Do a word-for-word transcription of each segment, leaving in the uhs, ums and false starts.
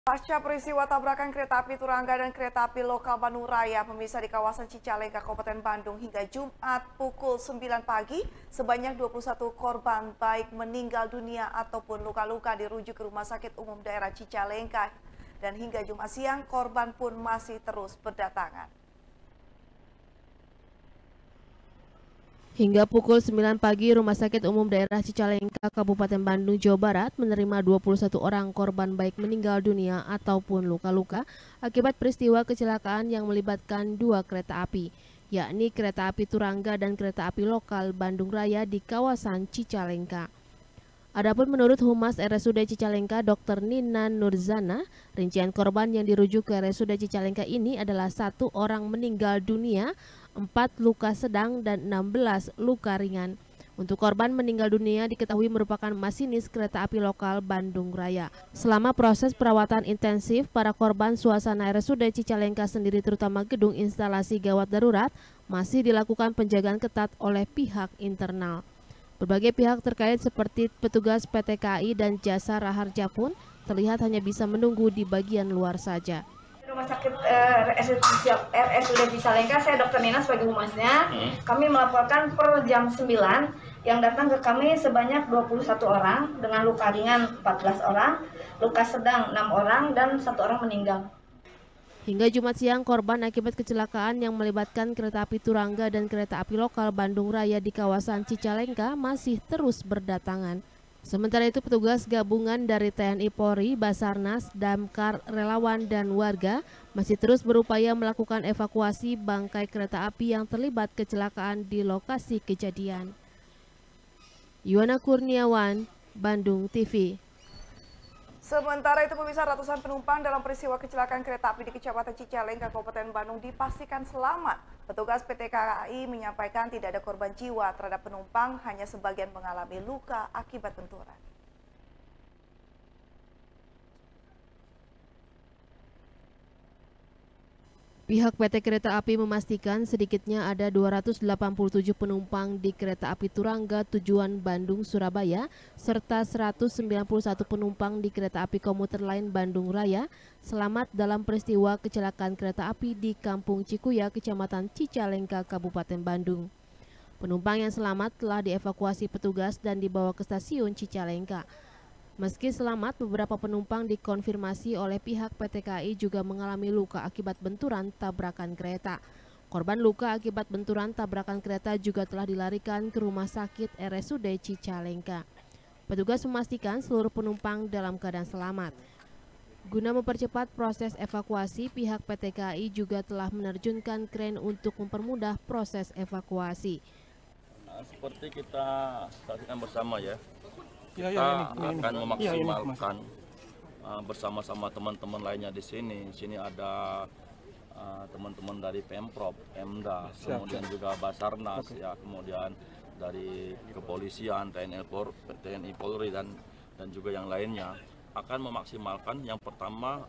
Pasca peristiwa tabrakan kereta api Turangga dan kereta api lokal Bandung Raya pemirsa di kawasan Cicalengka, Kabupaten Bandung hingga Jumat pukul sembilan pagi, sebanyak dua puluh satu korban baik meninggal dunia ataupun luka-luka dirujuk ke Rumah Sakit Umum Daerah Cicalengka. Dan hingga Jumat siang, korban pun masih terus berdatangan. Hingga pukul sembilan pagi, Rumah Sakit Umum Daerah Cicalengka, Kabupaten Bandung, Jawa Barat menerima dua puluh satu orang korban baik meninggal dunia ataupun luka-luka akibat peristiwa kecelakaan yang melibatkan dua kereta api, yakni kereta api Turangga dan kereta api lokal Bandung Raya di kawasan Cicalengka. Adapun menurut Humas R S U D Cicalengka, Dokter Nina Nurzana, rincian korban yang dirujuk ke R S U D Cicalengka ini adalah satu orang meninggal dunia, empat luka sedang dan enam belas luka ringan. Untuk korban meninggal dunia diketahui merupakan masinis kereta api lokal Bandung Raya. Selama proses perawatan intensif, para korban suasana R S U D Cicalengka sendiri terutama gedung instalasi gawat darurat masih dilakukan penjagaan ketat oleh pihak internal. Berbagai pihak terkait seperti petugas P T K I dan Jasa Raharja pun terlihat hanya bisa menunggu di bagian luar saja. Rumah Sakit uh, R S U D Cicalengka, saya Dokter Nina sebagai humasnya. Hmm. Kami melaporkan per jam sembilan yang datang ke kami sebanyak dua puluh satu orang dengan luka ringan empat belas orang, luka sedang enam orang dan satu orang meninggal. Hingga Jumat siang, korban akibat kecelakaan yang melibatkan kereta api Turangga dan kereta api lokal Bandung Raya di kawasan Cicalengka masih terus berdatangan. Sementara itu, petugas gabungan dari T N I Polri, Basarnas, Damkar, relawan, dan warga masih terus berupaya melakukan evakuasi bangkai kereta api yang terlibat kecelakaan di lokasi kejadian. Yuwana Kurniawan, Bandung T V. Sementara itu pemirsa, ratusan penumpang dalam peristiwa kecelakaan kereta api di Kecamatan Cicalengka, Kabupaten Bandung dipastikan selamat. Petugas P T K I menyampaikan tidak ada korban jiwa terhadap penumpang, hanya sebagian mengalami luka akibat benturan. Pihak P T Kereta Api memastikan sedikitnya ada dua ratus delapan puluh tujuh penumpang di kereta api Turangga tujuan Bandung-Surabaya serta seratus sembilan puluh satu penumpang di kereta api komuter lain Bandung Raya selamat dalam peristiwa kecelakaan kereta api di Kampung Cikuya, Kecamatan Cicalengka, Kabupaten Bandung. Penumpang yang selamat telah dievakuasi petugas dan dibawa ke stasiun Cicalengka. Meski selamat, beberapa penumpang dikonfirmasi oleh pihak P T K I juga mengalami luka akibat benturan tabrakan kereta. Korban luka akibat benturan tabrakan kereta juga telah dilarikan ke Rumah Sakit R S U D Cicalengka. Petugas memastikan seluruh penumpang dalam keadaan selamat. Guna mempercepat proses evakuasi, pihak P T K I juga telah menerjunkan kren untuk mempermudah proses evakuasi. Nah, seperti kita saksikan bersama ya. Ya, kita ya, ini, ini, akan ini. memaksimalkan ya, uh, bersama-sama teman-teman lainnya di sini. Di sini ada uh, teman-teman dari Pemprov, Pemda, siap, kemudian siap. juga Basarnas, okay. ya, kemudian dari kepolisian, T N I Polri dan dan juga yang lainnya akan memaksimalkan. Yang pertama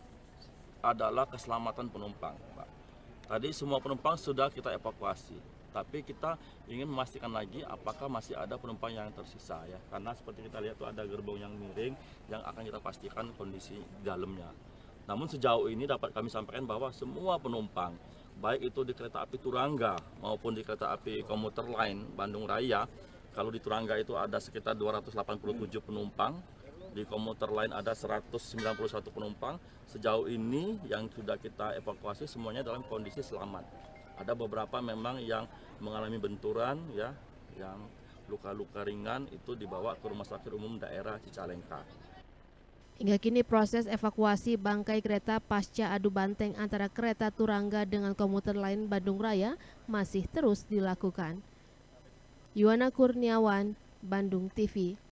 adalah keselamatan penumpang, Pak. Tadi semua penumpang sudah kita evakuasi. Tapi kita ingin memastikan lagi apakah masih ada penumpang yang tersisa ya. Karena seperti kita lihat tuh ada gerbong yang miring yang akan kita pastikan kondisi dalamnya. Namun sejauh ini dapat kami sampaikan bahwa semua penumpang, baik itu di kereta api Turangga maupun di kereta api komuter lain Bandung Raya, kalau di Turangga itu ada sekitar dua ratus delapan puluh tujuh penumpang, di komuter lain ada seratus sembilan puluh satu penumpang. Sejauh ini yang sudah kita evakuasi semuanya dalam kondisi selamat. Ada beberapa memang yang mengalami benturan ya, yang luka-luka ringan itu dibawa ke Rumah Sakit Umum Daerah Cicalengka. Hingga kini proses evakuasi bangkai kereta pasca adu banteng antara kereta Turangga dengan komuter lain Bandung Raya masih terus dilakukan. Yuwana Kurniawan, Bandung T V.